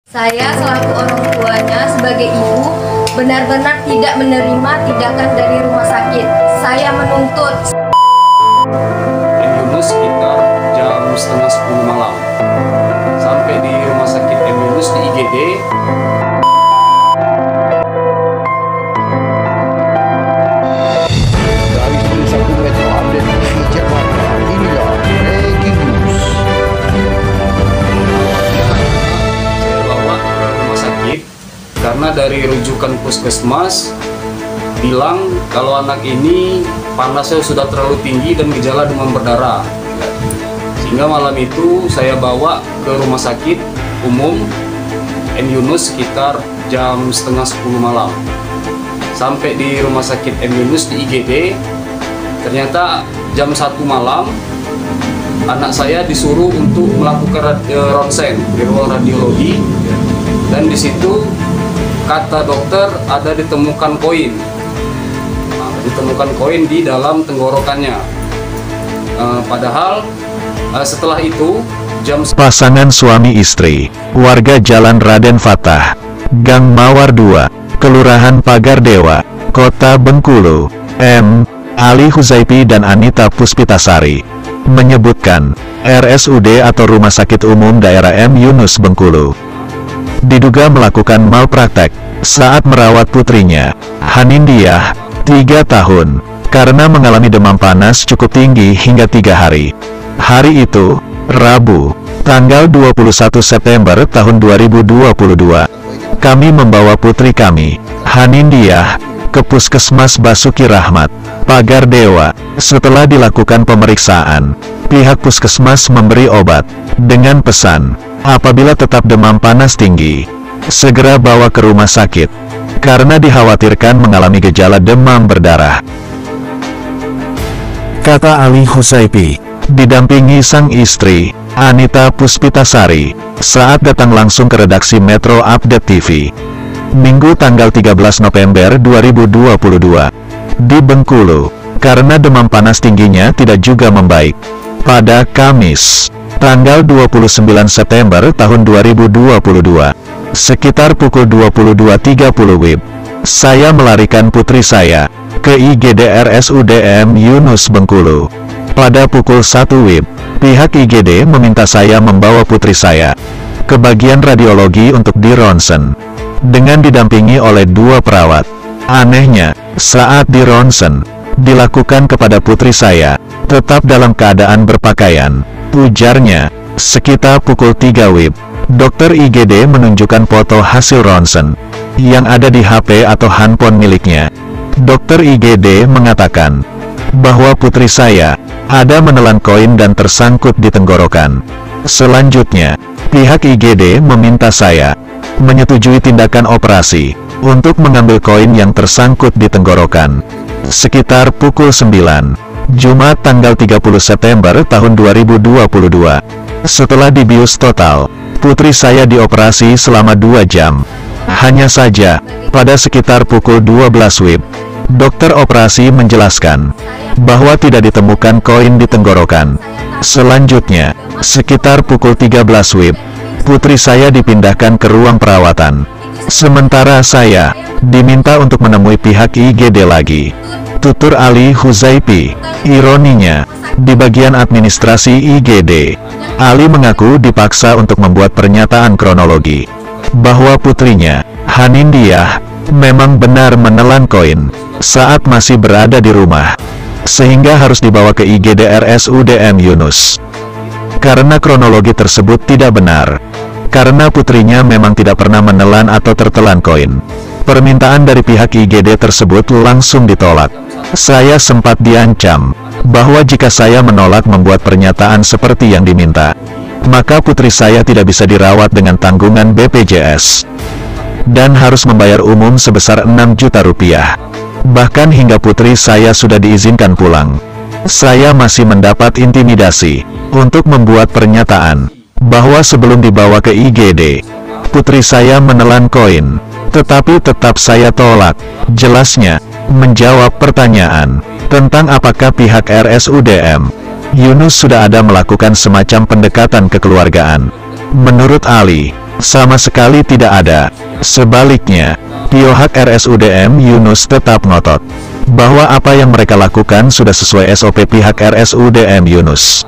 Saya selaku orang tuanya sebagai ibu benar-benar tidak menerima tindakan dari rumah sakit. Saya menuntut. Yunus sekitar jam setengah 10 malam. Sampai di rumah sakit Yunus di IGD. Dari satu metro update di Jakarta, inilah breaking news. Saya bawa ke rumah sakit karena dari rujukan puskesmas bilang kalau anak ini panasnya sudah terlalu tinggi dan gejala demam berdarah. Sehingga malam itu saya bawa ke rumah sakit umum Yunus sekitar jam setengah 10 malam. Sampai di rumah sakit Yunus di IGD, ternyata jam 1 malam anak saya disuruh untuk melakukan ronsen di ruang radiologi, dan di situ kata dokter ada ditemukan koin. Ditemukan koin di dalam tenggorokannya. Padahal setelah itu pasangan suami istri, warga Jalan Raden Fatah, Gang Mawar 2, Kelurahan Pagar Dewa, Kota Bengkulu, M. Ali Huzaipi dan Anita Puspitasari, menyebutkan RSUD atau Rumah Sakit Umum Daerah M. Yunus Bengkulu diduga melakukan malpraktek saat merawat putrinya, Hanindiyah, 3 tahun, karena mengalami demam panas cukup tinggi hingga 3 hari. Hari itu, Rabu, tanggal 21 September tahun 2022, kami membawa putri kami, Hanindiyah, ke Puskesmas Basuki Rahmat, Pagar Dewa. Setelah dilakukan pemeriksaan, pihak puskesmas memberi obat, dengan pesan, apabila tetap demam panas tinggi, segera bawa ke rumah sakit, karena dikhawatirkan mengalami gejala demam berdarah. Kata Ali Huzaipi, didampingi sang istri, Anita Puspitasari, saat datang langsung ke redaksi Metro Update TV. Minggu tanggal 13 November 2022, di Bengkulu, karena demam panas tingginya tidak juga membaik. Pada Kamis, tanggal 29 September tahun 2022, sekitar pukul 22.30 WIB, saya melarikan putri saya ke IGD RSUD M. Yunus Bengkulu. Pada pukul 1 WIB, pihak IGD meminta saya membawa putri saya ke bagian radiologi untuk dironsen, dengan didampingi oleh 2 perawat. Anehnya, saat dironsen dilakukan kepada putri saya, tetap dalam keadaan berpakaian. Ujarnya, sekitar pukul 3 WIB, dokter IGD menunjukkan foto hasil ronsen yang ada di HP atau handphone miliknya. Dokter IGD mengatakan bahwa putri saya ada menelan koin dan tersangkut di tenggorokan. Selanjutnya, pihak IGD meminta saya menyetujui tindakan operasi untuk mengambil koin yang tersangkut di tenggorokan. Sekitar pukul 9, Jumat tanggal 30 September tahun 2022, setelah dibius total, putri saya dioperasi selama 2 jam. Hanya saja, pada sekitar pukul 12 WIB, dokter operasi menjelaskan bahwa tidak ditemukan koin di tenggorokan. Selanjutnya, sekitar pukul 13 WIB, putri saya dipindahkan ke ruang perawatan. Sementara saya diminta untuk menemui pihak IGD lagi. Tutur Ali Huzaipi. Ironinya, di bagian administrasi IGD, Ali mengaku dipaksa untuk membuat pernyataan kronologi bahwa putrinya, Hanindiyah, memang benar menelan koin saat masih berada di rumah, sehingga harus dibawa ke IGD RSUD M. Yunus. Karena kronologi tersebut tidak benar, karena putrinya memang tidak pernah menelan atau tertelan koin. Permintaan dari pihak IGD tersebut langsung ditolak. Saya sempat diancam bahwa jika saya menolak membuat pernyataan seperti yang diminta, maka putri saya tidak bisa dirawat dengan tanggungan BPJS dan harus membayar umum sebesar 6 juta rupiah. Bahkan hingga putri saya sudah diizinkan pulang, saya masih mendapat intimidasi untuk membuat pernyataan bahwa sebelum dibawa ke IGD, putri saya menelan koin, tetapi tetap saya tolak. Jelasnya, menjawab pertanyaan tentang apakah pihak RSUDM Yunus sudah ada melakukan semacam pendekatan kekeluargaan. Menurut Ali, Sama sekali tidak ada. Sebaliknya, pihak RSUDM Yunus tetap ngotot bahwa apa yang mereka lakukan sudah sesuai SOP pihak RSUDM Yunus.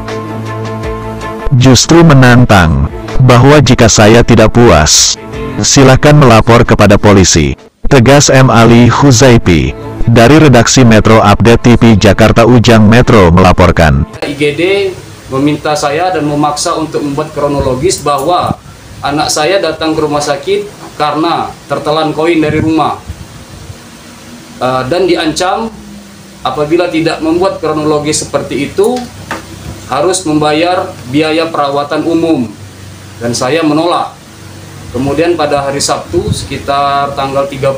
Justru menantang bahwa jika saya tidak puas, silakan melapor kepada polisi. Tegas M. Ali Huzaifi dari redaksi Metro Update TV Jakarta. Ujang Metro melaporkan. IGD meminta saya dan memaksa untuk membuat kronologis bahwa anak saya datang ke rumah sakit karena tertelan koin dari rumah dan diancam apabila tidak membuat kronologis seperti itu harus membayar biaya perawatan umum, dan saya menolak. Kemudian pada hari Sabtu sekitar tanggal 30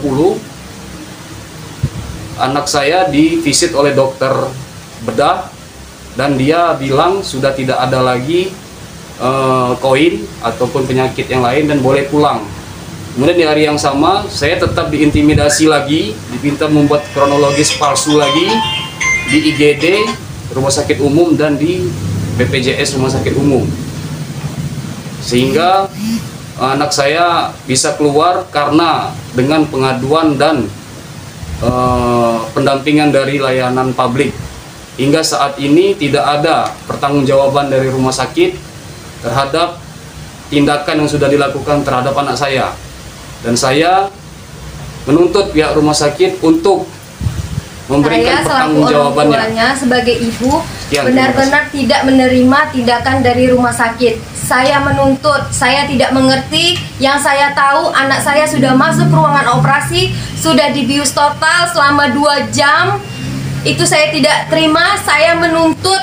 anak saya divisit oleh dokter bedah dan dia bilang sudah tidak ada lagi koin ataupun penyakit yang lain dan boleh pulang. Kemudian di hari yang sama saya tetap diintimidasi lagi, diminta membuat kronologis palsu lagi di IGD Rumah Sakit Umum dan di BPJS Rumah Sakit Umum, sehingga anak saya bisa keluar karena dengan pengaduan dan pendampingan dari layanan publik. Hingga saat ini tidak ada pertanggungjawaban dari rumah sakit terhadap tindakan yang sudah dilakukan terhadap anak saya, dan saya menuntut pihak rumah sakit untuk memberikan pertanggungjawabannya. Saya selaku orang tuanya sebagai ibu Sekian, benar-benar tidak menerima tindakan dari rumah sakit. Saya menuntut, saya tidak mengerti. Yang saya tahu anak saya sudah masuk ruangan operasi, sudah dibius total selama 2 jam. Itu saya tidak terima. Saya menuntut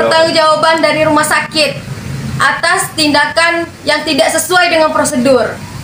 pertanggungjawaban dari rumah sakit atas tindakan yang tidak sesuai dengan prosedur.